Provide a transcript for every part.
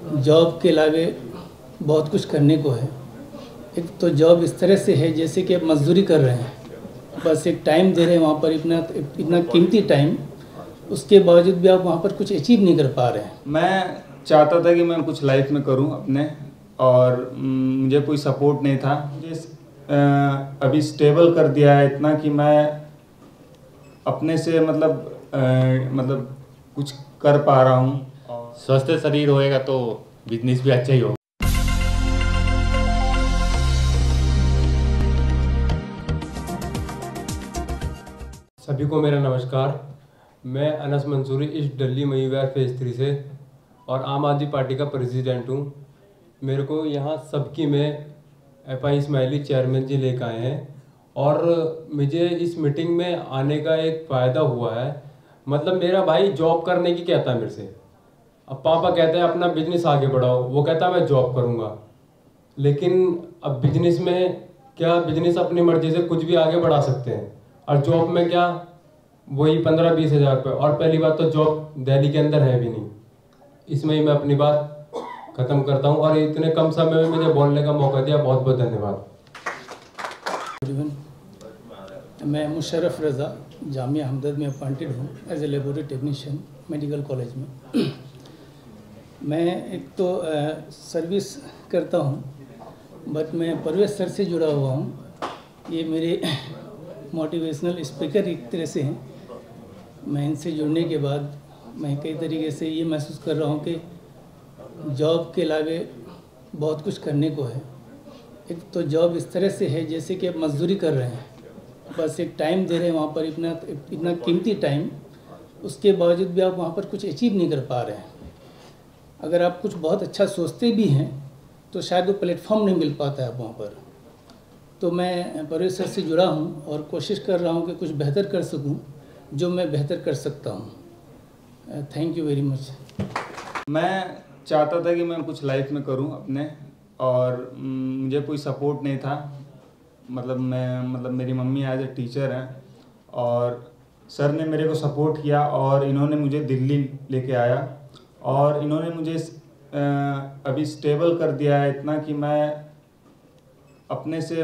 Job के अलावे बहुत कुछ करने को है। एक तो जॉब इस तरह से है जैसे कि आप मजदूरी कर रहे हैं, बस एक टाइम दे रहे हैं वहाँ पर, इतना कीमती टाइम, उसके बावजूद भी आप वहाँ पर कुछ अचीव नहीं कर पा रहे हैं। मैं चाहता था कि मैं कुछ लाइफ में करूं अपने, और मुझे कोई सपोर्ट नहीं था। मुझे अभी स्टेबल कर दिया है इतना कि मैं अपने से मतलब कुछ कर पा रहा हूं। स्वस्थ शरीर होएगा तो बिजनेस भी अच्छा ही होगा। सभी को मेरा नमस्कार। मैं अनस मंसूरी ईस्ट दिल्ली महीवार फेज 3 से और आम आदमी पार्टी का प्रेसिडेंट हूँ। मेरे को यहाँ सबकी में FI इस्माइली चेयरमैन जी लेकर आए हैं और मुझे इस मीटिंग में आने का एक फ़ायदा हुआ है। मतलब मेरा भाई जॉब करने की कहता है मेरे से। अब पापा कहते हैं अपना बिजनेस आगे बढ़ाओ, वो कहता है मैं जॉब करूँगा। लेकिन अब बिजनेस में क्या, बिजनेस अपनी मर्जी से कुछ भी आगे बढ़ा सकते हैं, और जॉब में क्या वही 15-20 हज़ार रुपये, और पहली बात तो जॉब दिल्ली के अंदर है भी नहीं। इसमें ही मैं अपनी बात ख़त्म करता हूं और इतने कम समय में मुझे बोलने का मौका दिया, बहुत बहुत धन्यवाद। मैं मुशर्रफ रज़ा जामिया हमदर्द में अपॉइंटेड हूँ as a laboratory technician medical college में। मैं एक तो सर्विस करता हूँ, बट मैं परवेज सर से जुड़ा हुआ हूँ। ये मेरे मोटिवेशनल स्पीकर एक तरह से हैं। मैं इनसे जुड़ने के बाद मैं कई तरीके से ये महसूस कर रहा हूँ कि जॉब के अलावे बहुत कुछ करने को है। एक तो जॉब इस तरह से है जैसे कि आप मजदूरी कर रहे हैं, बस एक टाइम दे रहे हैं वहाँ पर, इतना कीमती टाइम, उसके बावजूद भी आप वहाँ पर कुछ अचीव नहीं कर पा रहे हैं। अगर आप कुछ बहुत अच्छा सोचते भी हैं तो शायद वो प्लेटफॉर्म नहीं मिल पाता है आप वहाँ पर। तो मैं परवेज सर से जुड़ा हूँ और कोशिश कर रहा हूँ कि कुछ बेहतर कर सकूँ जो मैं बेहतर कर सकता हूँ। Thank you very much. मैं चाहता था कि मैं कुछ लाइफ में करूं अपने, और मुझे कोई सपोर्ट नहीं था। मतलब मेरी मम्मी एज ए टीचर हैं और सर ने मेरे को सपोर्ट किया और इन्होंने मुझे दिल्ली लेके आया, और इन्होंने मुझे अभी स्टेबल कर दिया है इतना कि मैं अपने से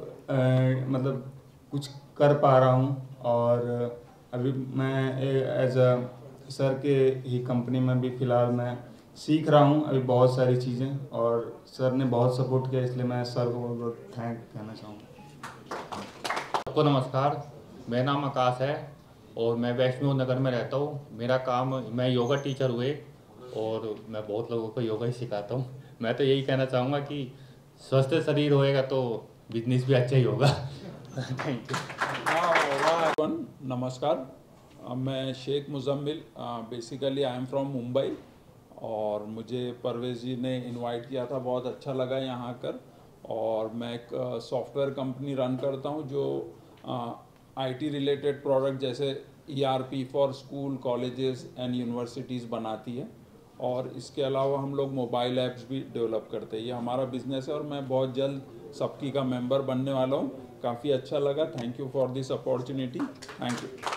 मतलब कुछ कर पा रहा हूं। और अभी मैं एज अ सर के ही कंपनी में भी फ़िलहाल मैं सीख रहा हूं अभी बहुत सारी चीज़ें, और सर ने बहुत सपोर्ट किया, इसलिए मैं सर को बहुत थैंक कहना चाहूँगा। सबको नमस्कार, मेरा नाम आकाश है और मैं वैष्णो नगर में रहता हूँ। मेरा काम, मैं योगा टीचर हुए और मैं बहुत लोगों को योगा ही सिखाता हूँ। मैं तो यही कहना चाहूँगा कि स्वस्थ शरीर होएगा तो बिजनेस भी अच्छा ही होगा। Thank you. नमस्कार, मैं Shaikh Muzammil, basically I am from Mumbai, और मुझे परवेज जी ने इनवाइट किया था, बहुत अच्छा लगा यहाँ आकर। और मैं एक सॉफ्टवेयर कंपनी रन करता हूँ जो IT रिलेटेड प्रोडक्ट जैसे ERP for school, colleges and universities बनाती है, और इसके अलावा हम लोग मोबाइल ऐप्स भी डेवलप करते हैं। ये हमारा बिजनेस है और मैं बहुत जल्द सबकी का मेंबर बनने वाला हूँ। काफ़ी अच्छा लगा। Thank you for this opportunity. Thank you.